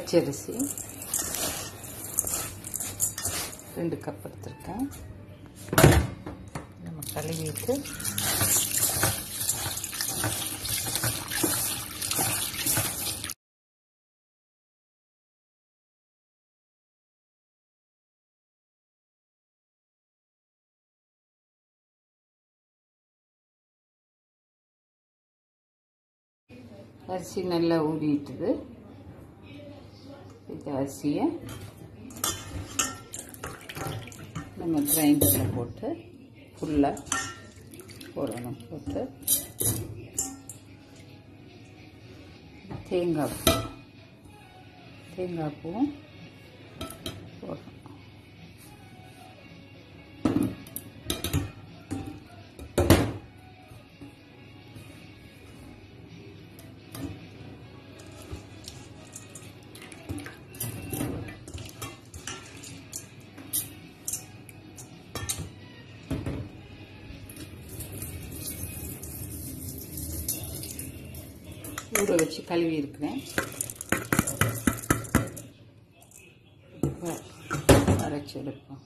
பச்சரிசி 2 கப் எடுத்துருக்கேன். நம்ம கழுவிட்டு அரிசி நல்லா ஊறிட்டுது. இந்த அரிசியை நம்ம கிரைண்டரில் போட்டு ஃபுல்லாக போடணும். போட்டு தேங்காய் பூவும் போடணும். ஊற வச்சு கழுவி இருக்கிறேன். அரைச்சி எடுப்போம்.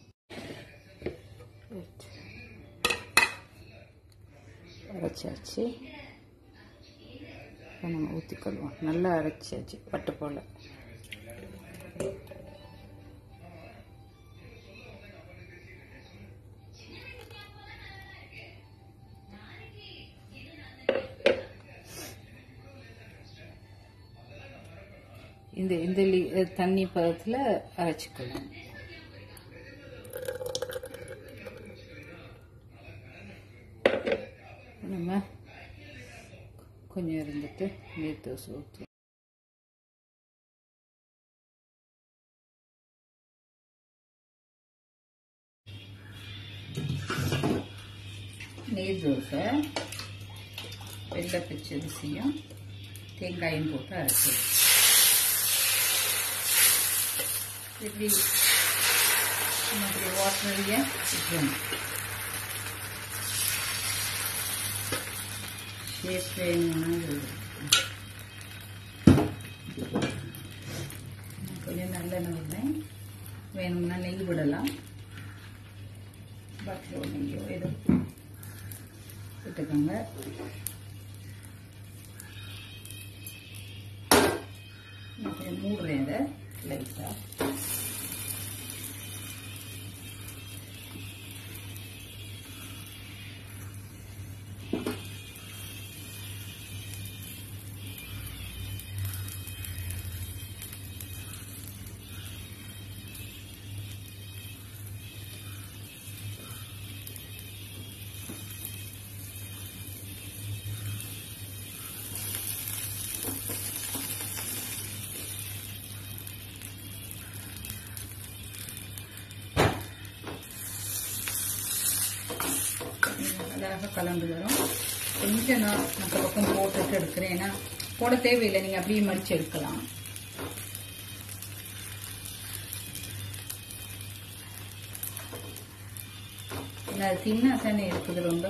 அரைச்சாச்சு. நம்ம ஊற்றிக்கொள்வோம். நல்லா அரைச்சாச்சு பட்டு போல். இந்த தண்ணி பதத்தில் அரைச்சிக்கலாம். நம்ம கொஞ்சம் இருந்துட்டு நீர் தோசை ஊற்றி நீர் தோசை வெள்ளை பச்சரிசியும் தேங்காயும் போட்டு அரைச்சி இப்படி வாட்டரையே வைக்கணும். ஷேப் வேணும்னா கொஞ்சம் நல்லெண்ணெய் விடுறேன். வேணும்னா நெய் விடலாம். பட்டரோ நெய்யோ எதோ விட்டுக்கோங்க. கொஞ்சம் மூடுறேன் இதை லைட்டாக. அழகாக கலந்து வரும். கொஞ்சம் நான் மற்ற பக்கம் போட்டுட்டு எடுக்கிறேன். ஏன்னா போட தேவையில்லை, நீங்கள் அப்படியே மடித்து எடுக்கலாம். அது தின்னா தானே இருக்குது. ரொம்ப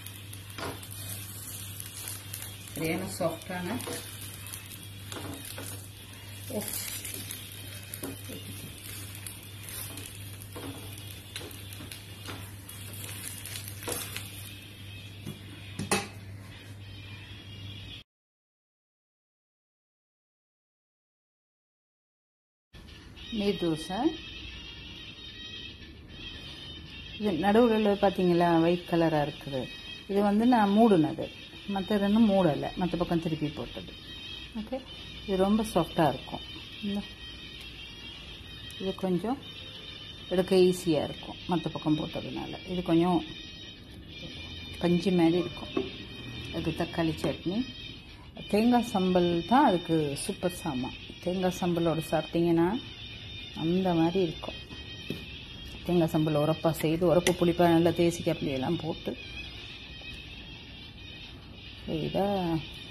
சரியான சாஃப்டான நீர் தோசை. இது நடுவில் பார்த்தீங்களா ஒயிட் கலராக இருக்குது. இது வந்து நான் மூடினது, மற்ற ரெண்டும் மூடலை, மற்ற பக்கம் திருப்பி போட்டது. ஓகே, இது ரொம்ப சாஃப்டாக இருக்கும். இது கொஞ்சம் எடுக்க ஈஸியாக இருக்கும் மற்ற பக்கம் போட்டதுனால. இது கொஞ்சம் பஞ்சு மாதிரி இருக்கும். அதுக்கு தக்காளி சட்னி, தேங்காய் சம்பல் தான் அதுக்கு சூப்பர் சாமான். தேங்காய் சம்பலோடு சாப்பிட்டீங்கன்னா அந்த மாதிரி இருக்கும். தேங்காய் சம்பல் உரப்பாக செய்து உரப்பு புளிப்பாக நல்லா தேசிக்காய் புளியெல்லாம் போட்டு இதாக